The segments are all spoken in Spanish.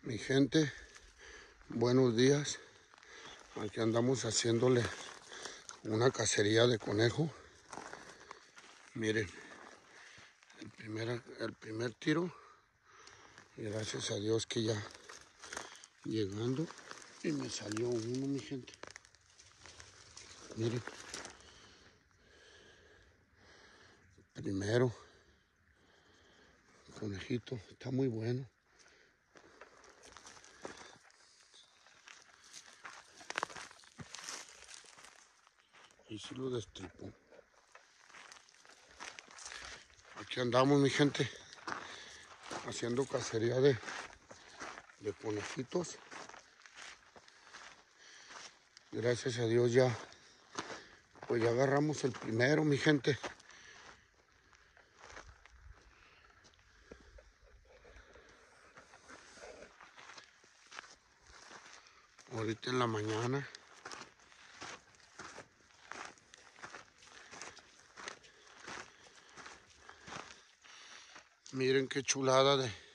Mi gente, buenos días. Aquí andamos haciéndole una cacería de conejo. Miren, el primer tiro. Y gracias a Dios que ya llegando. Y me salió uno, mi gente. Miren. Primero. Conejito. Está muy bueno. Y sí lo destripó. Aquí andamos, mi gente, haciendo cacería de conejitos. Gracias a Dios ya, pues ya agarramos el primero, mi gente. Ahorita en la mañana. Miren qué chulada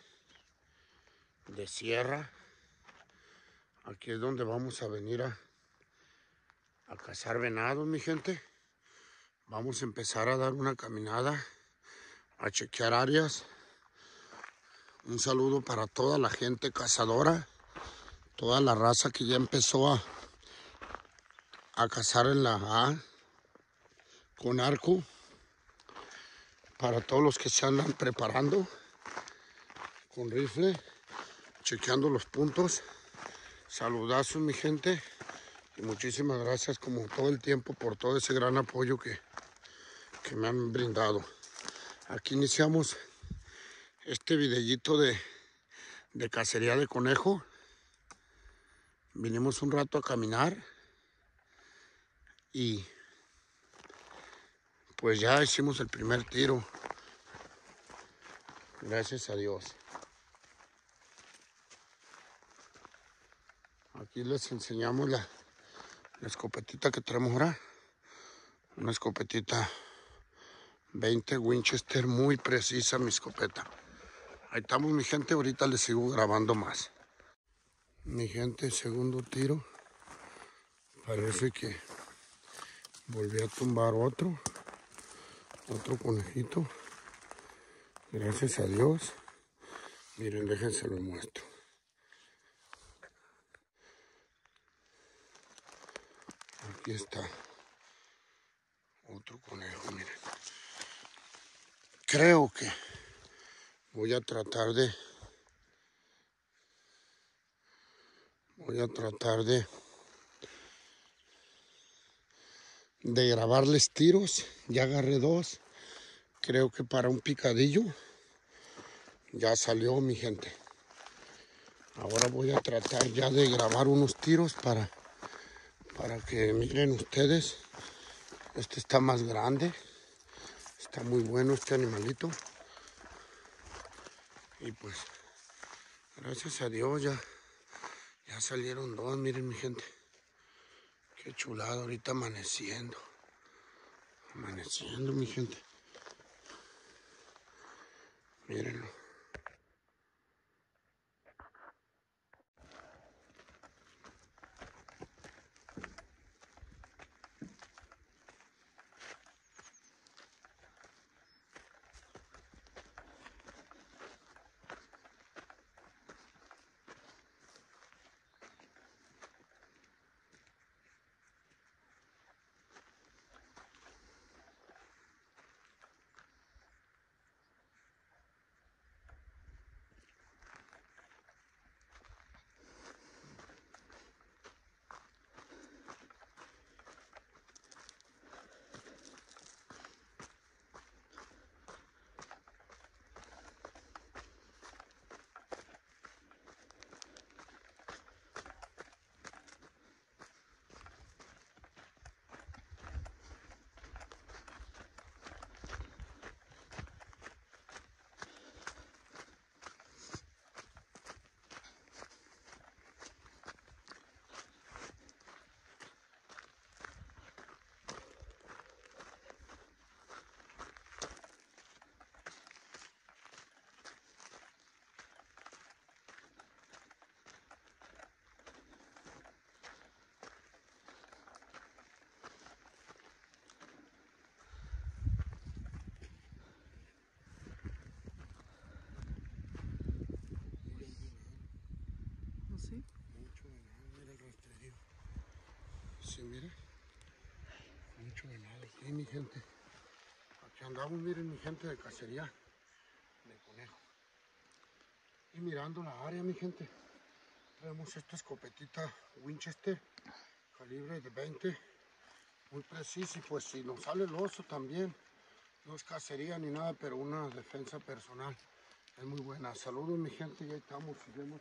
de sierra. Aquí es donde vamos a venir a cazar venados, mi gente. Vamos a empezar a dar una caminada, a chequear áreas. Un saludo para toda la gente cazadora, toda la raza que ya empezó a cazar en la A con arco. Para todos los que se andan preparando con rifle, chequeando los puntos. Saludazos, mi gente. Y muchísimas gracias como todo el tiempo por todo ese gran apoyo que me han brindado. Aquí iniciamos este videíto de cacería de conejo. Vinimos un rato a caminar y pues ya hicimos el primer tiro. Gracias a Dios. Aquí les enseñamos la escopetita que traemos ahora. Una escopetita 20 Winchester, muy precisa mi escopeta. Ahí estamos, mi gente, ahorita les sigo grabando más. Mi gente, segundo tiro. Parece que volví a tumbar otro conejito. Gracias a Dios. Miren, déjense lo muestro. Aquí está otro conejo, miren. Creo que voy a tratar de grabarles tiros. Ya agarré dos. Creo que para un picadillo ya salió, mi gente. Ahora voy a tratar ya de grabar unos tiros para que miren ustedes. Este está más grande. Está muy bueno este animalito. Y pues, gracias a Dios ya salieron dos. Miren, mi gente. Qué chulado ahorita amaneciendo. Amaneciendo, mi gente. Mírenlo. sí, mire. Mucho venado aquí, mi gente. Aquí andamos, miren, mi gente, de cacería de conejo. Y mirando la área, mi gente, traemos esta escopetita Winchester, calibre de 20, muy preciso. Y pues si nos sale el oso también, no es cacería ni nada, pero una defensa personal. Es muy buena. Saludos, mi gente, y ahí estamos, sigamos.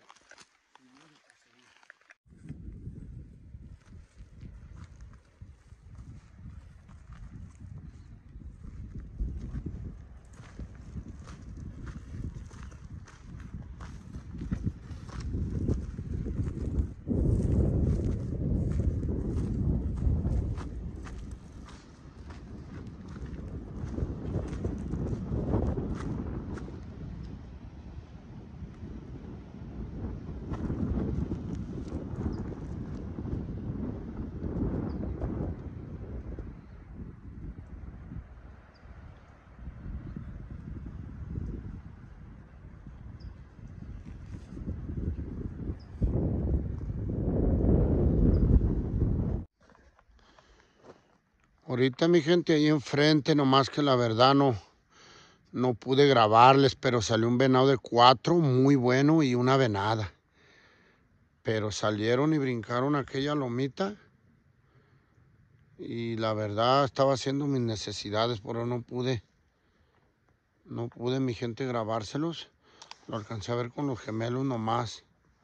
Ahorita, mi gente, ahí enfrente, nomás que la verdad no pude grabarles, pero salió un venado de 4, muy bueno, y una venada. Pero salieron y brincaron aquella lomita. Y la verdad estaba haciendo mis necesidades, pero no pude, mi gente, grabárselos. Lo alcancé a ver con los gemelos nomás.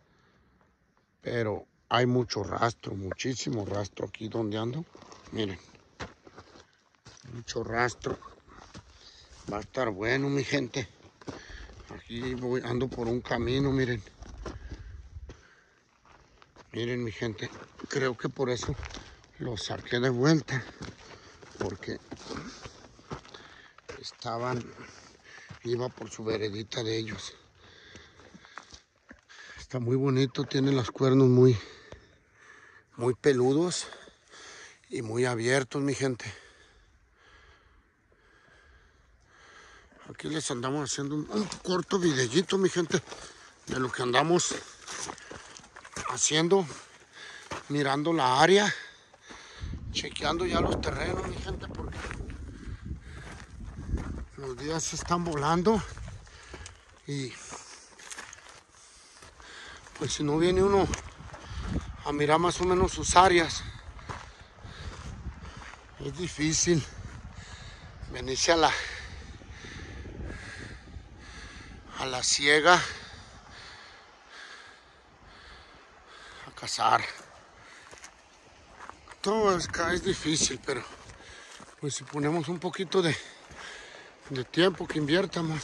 Pero hay mucho rastro, muchísimo rastro aquí donde ando. Miren, mucho rastro. Va a estar bueno, mi gente. Aquí ando por un camino, miren. Miren, mi gente, creo que por eso los saqué de vuelta. Porque iba por su veredita de ellos. Está muy bonito, tiene los cuernos muy peludos y muy abiertos, mi gente. Aquí les andamos haciendo un corto videíto, mi gente, de lo que andamos haciendo, mirando la área, chequeando ya los terrenos, mi gente, porque los días se están volando y pues si no viene uno a mirar más o menos sus áreas, es difícil venirse a la ciega a cazar. Todo es difícil, pero pues si ponemos un poquito de tiempo que inviertamos,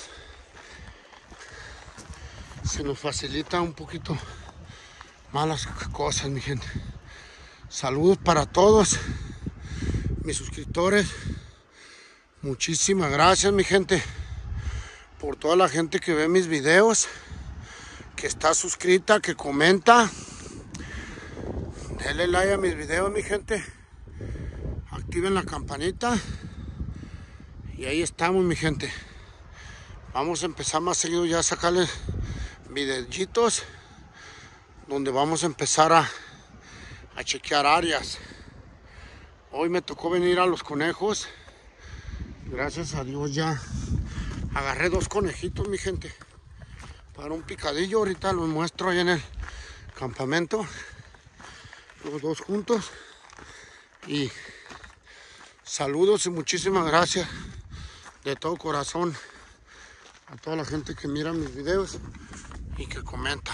se nos facilita un poquito más las cosas, mi gente. Saludos para todos mis suscriptores. Muchísimas gracias, mi gente, por toda la gente que ve mis videos, que está suscrita, que comenta. Denle like a mis videos, mi gente. Activen la campanita. Y ahí estamos, mi gente. Vamos a empezar más seguido ya a sacarles videitos donde vamos a empezar a chequear áreas. Hoy me tocó venir a los conejos. Gracias a Dios ya agarré 2 conejitos, mi gente, para un picadillo. Ahorita los muestro ahí en el campamento, los 2 juntos. Y saludos y muchísimas gracias de todo corazón a toda la gente que mira mis videos y que comenta.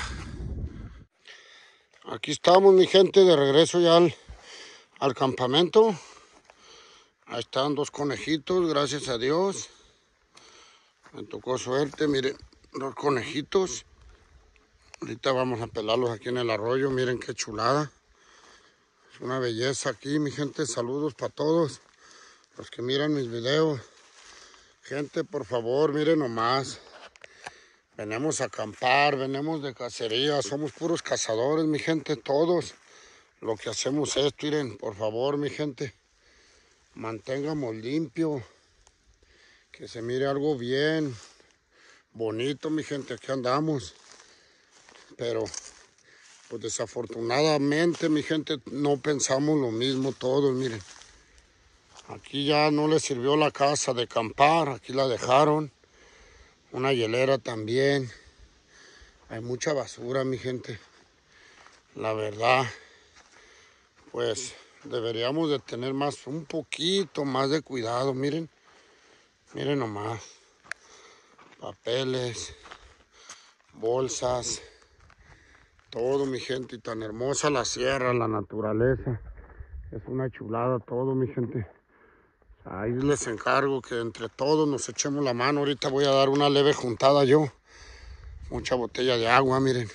Aquí estamos, mi gente, de regreso ya al campamento. Ahí están 2 conejitos, gracias a Dios. Me tocó suerte, miren, 2 conejitos. Ahorita vamos a pelarlos aquí en el arroyo, miren qué chulada. Es una belleza aquí, mi gente. Saludos para todos los que miran mis videos. Gente, por favor, miren nomás. Venimos a acampar, venimos de cacería, somos puros cazadores, mi gente, todos. Lo que hacemos es, miren, por favor, mi gente, mantengamos limpio, que se mire algo bien, bonito, mi gente, aquí andamos. Pero Pues desafortunadamente, mi gente, no pensamos lo mismo todos, miren. Aquí ya no les sirvió la casa de acampar, aquí la dejaron. Una hielera también. Hay mucha basura, mi gente. La verdad, pues deberíamos de tener un poquito más de cuidado, miren. Miren nomás. Papeles, bolsas, todo, mi gente. Y tan hermosa la sierra, la naturaleza. Es una chulada todo, mi gente. Ahí les encargo que entre todos nos echemos la mano. Ahorita voy a dar una leve juntada yo. Mucha botella de agua, miren.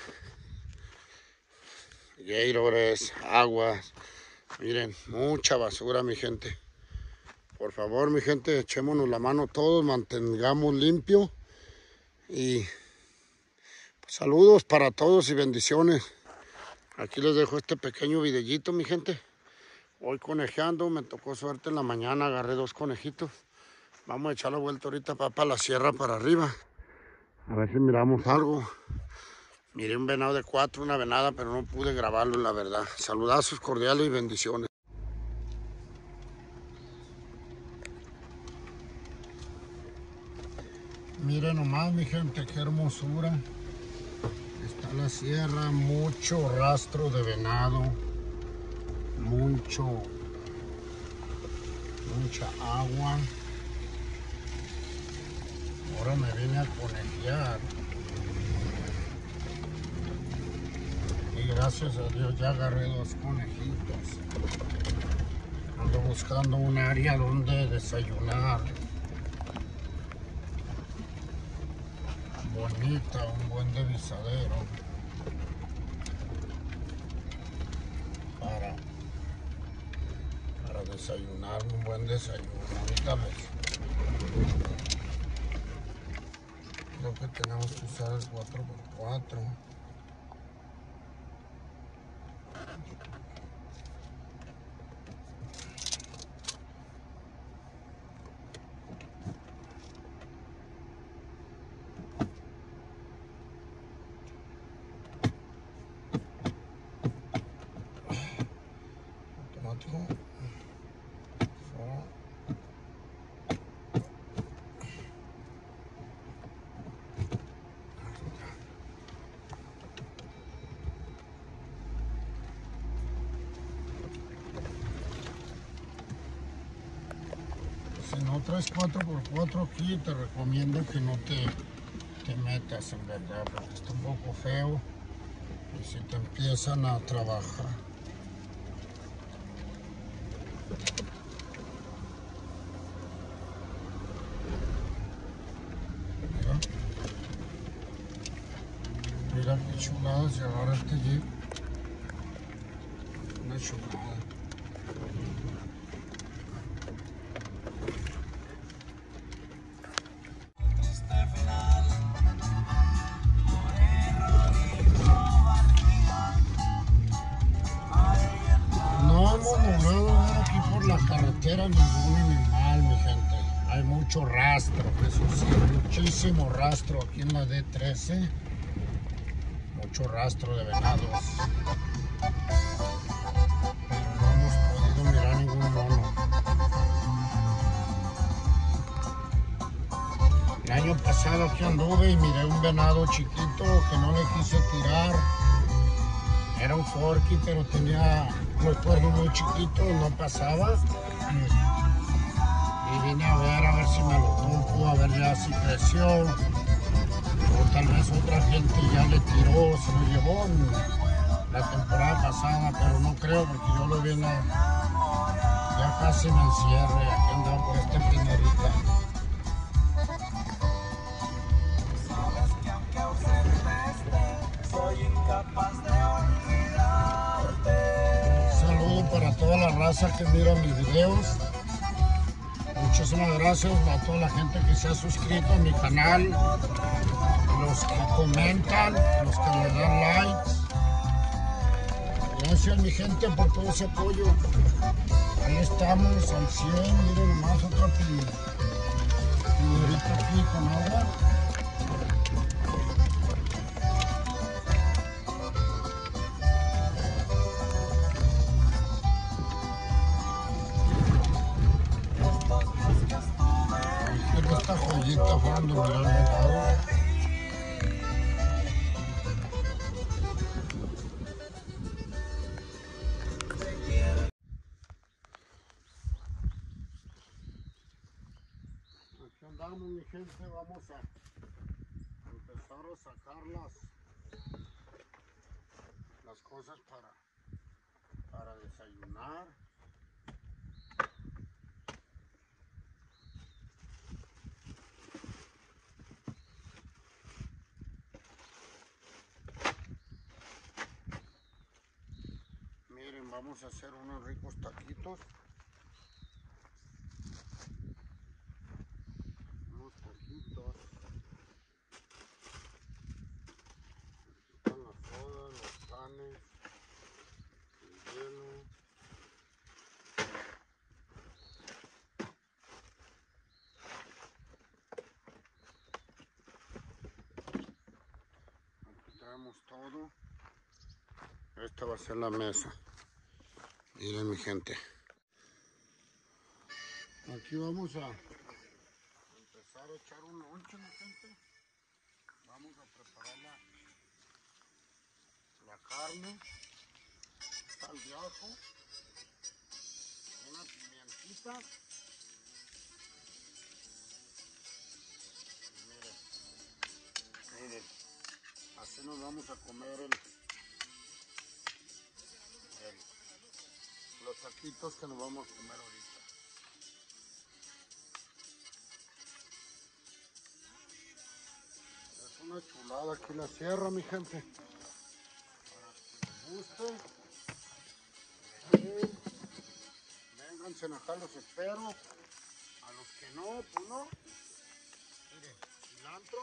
Gatorades, aguas. Miren, mucha basura, mi gente. Por favor, mi gente, echémonos la mano todos, mantengamos limpio. Y pues, saludos para todos y bendiciones. Aquí les dejo este pequeño videíto, mi gente. Hoy conejeando, me tocó suerte en la mañana, agarré 2 conejitos. Vamos a echar la vuelta ahorita para la sierra, para arriba. A ver si miramos algo. Miré un venado de 4, una venada, pero no pude grabarlo, la verdad. Saludazos cordiales y bendiciones. Miren nomás, mi gente, qué hermosura. Está la sierra, mucho rastro de venado. Mucha agua. Ahora me vine a conejear. Y gracias a Dios ya agarré 2 conejitos. Ando buscando un área donde desayunar. Bonita, un buen divisadero. Para desayunar, un buen desayuno. Ahorita creo que tenemos que usar el 4x4. Automático. Si no traes 4x4 aquí, te recomiendo que no te metas, en verdad, porque está un poco feo. Y si te empiezan a trabajar. Mira qué chulada se agarra este jeep. Una chulada. No hemos logrado ver aquí por la carretera ningún animal, mi gente. Hay mucho rastro, eso sí, muchísimo rastro aquí en la D13. Mucho rastro de venados. Pero no hemos podido mirar ningún mono. El año pasado aquí anduve y miré un venado chiquito que no le quise tirar. Era un forky, pero tenía los cuernos muy chiquitos, no pasaba. Y vine a ver si me lo toco, a ver ya si creció. O tal vez otra gente ya le tiró, se lo llevó en la temporada pasada, pero no creo porque yo lo vi ya casi en el cierre. Aquí andaba por esta pinerita. Saludo para toda la raza que mira mis videos. Muchísimas gracias a toda la gente que se ha suscrito a mi canal, los que comentan, los que le dan likes. Gracias, mi gente, por todo ese apoyo. Ahí estamos al 100. Miren nomás otra pinerita aquí con agua. cocinando, mira el venado. Aquí andamos, mi gente, vamos a empezar a sacar las cosas para desayunar. Miren, vamos a hacer unos ricos taquitos. Unos taquitos. Están las sodas, los panes, el hielo. Aquí traemos todo. Esta va a ser la mesa. Miren, mi gente. Aquí vamos a empezar a echar un lonche, mi gente. Vamos a preparar la carne, sal de ajo, una pimientita. Miren, miren, así nos vamos a comer los taquitos que nos vamos a comer ahorita. Es una chulada aquí la sierra, mi gente. Para que les guste. Vénganse acá, los espero. A los que no, pues no. Miren, cilantro,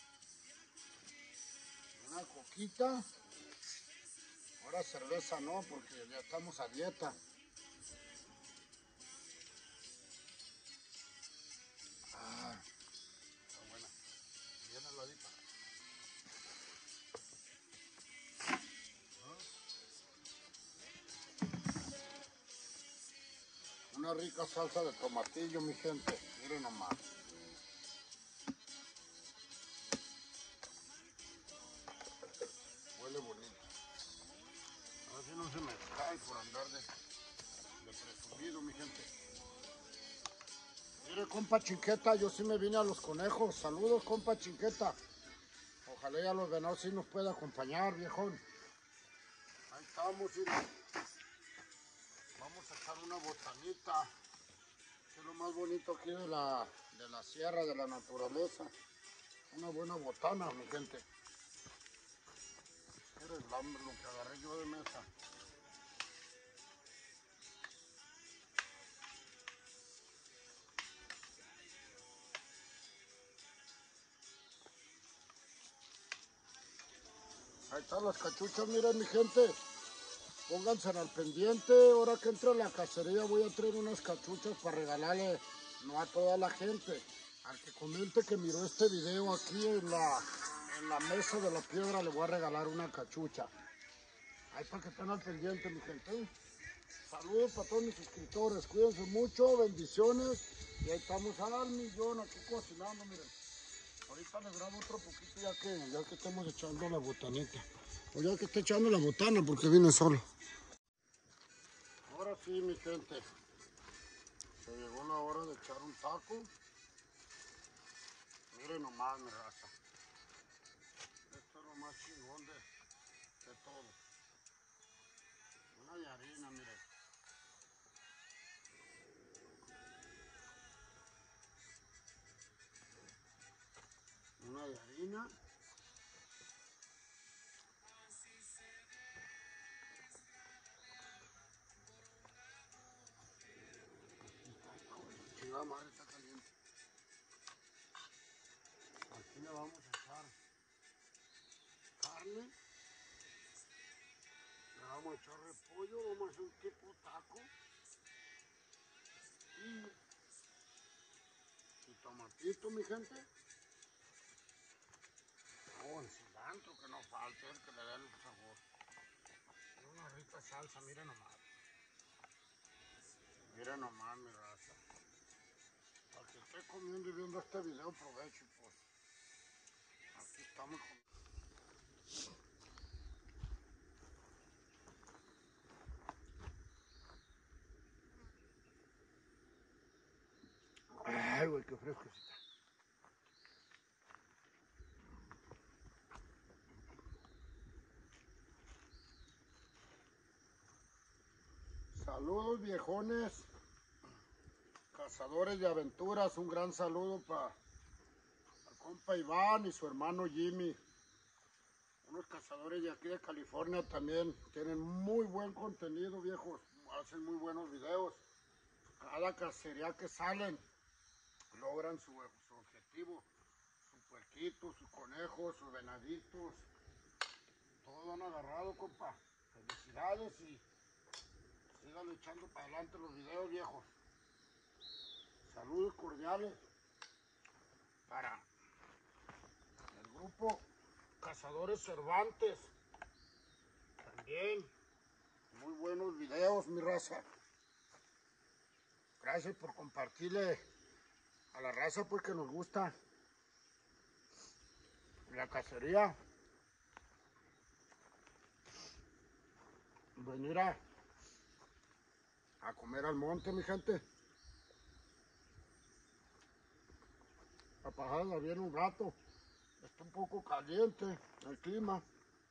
una coquita. Ahora cerveza no, porque ya estamos a dieta. Ah, está buena. Bien heladita. Una rica salsa de tomatillo, mi gente. Miren nomás. Huele bonito. A ver si no se me cae por andar de presumido, mi gente. Mire, compa Chinqueta, yo sí me vine a Los Conejos. Saludos, compa Chinqueta. Ojalá ya los venados sí nos pueda acompañar, viejón. Ahí estamos, mire. Vamos a echar una botanita. Es lo más bonito aquí de la sierra, de la naturaleza. Una buena botana, mi gente. Miren lo que agarré yo de mesa. Ahí están las cachuchas, miren, mi gente. Pónganse al pendiente. Ahora que entre a la cacería voy a traer unas cachuchas para regalarle, no a toda la gente, al que comente que miró este video aquí en la mesa de la piedra, le voy a regalar una cachucha. Ahí para que estén al pendiente, mi gente. Saludos para todos mis suscriptores, cuídense mucho, bendiciones. Y ahí estamos al millón aquí cocinando, miren. Ahorita les grabo otro poquito ya que estamos echando la botanita. O ya que esté echando la botana porque vine solo. Ahora sí, mi gente. Se llegó la hora de echar un taco. Miren nomás, mi raza. Esto es lo más chingón de todo. Una de harina, miren. Una de harina. Chingada madre, está caliente. Aquí le vamos a echar carne. Le vamos a echar repollo. Vamos a hacer un tipo taco. Y tomatito, mi gente. Oh, el cilantro que no falte, el que le dé el sabor. Y una rica salsa, miren nomás. Miren nomás, mi raza. Para que esté esté comiendo y viendo este video, provecho, pues. Aquí estamos con... Ay, güey, qué fresquecita. Saludos, viejones, cazadores de aventuras. Un gran saludo para el compa Iván y su hermano Jimmy. Unos cazadores de aquí de California también. Tienen muy buen contenido, viejos. Hacen muy buenos videos. Cada cacería que salen logran su objetivo. Su puerquito, sus conejos, sus venaditos. Todos han agarrado, compa. Felicidades y sigan echando para adelante los videos, viejos. Saludos cordiales para el grupo Cazadores Cervantes. También muy buenos videos, mi raza. Gracias por compartirle a la raza porque nos gusta la cacería. Venir a comer al monte, mi gente. A pasarla bien un rato. Está un poco caliente el clima,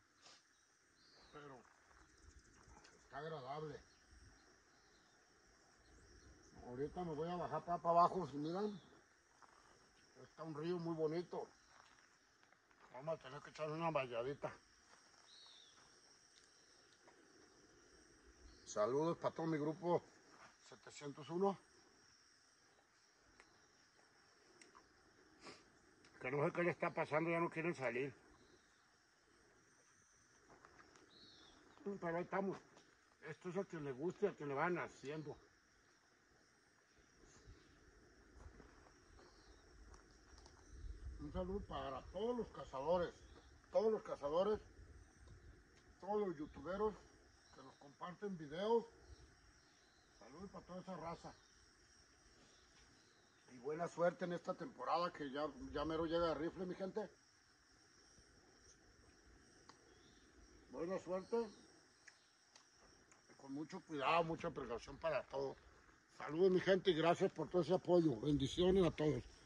pero está agradable. Ahorita me voy a bajar para abajo, si miran, está un río muy bonito. Vamos a tener que echar una valladita. Saludos para todo mi grupo 701. Que no sé qué le está pasando, ya no quieren salir. Pero ahí estamos. Esto es a quien le guste, a quien le van haciendo. Un saludo para todos los cazadores, todos los cazadores, todos los youtuberos que nos comparten videos. Saludos para toda esa raza. Y buena suerte en esta temporada que ya mero llega el rifle, mi gente. Buena suerte. Y con mucho cuidado, mucha precaución para todos. Saludos, mi gente, y gracias por todo ese apoyo. Bendiciones a todos.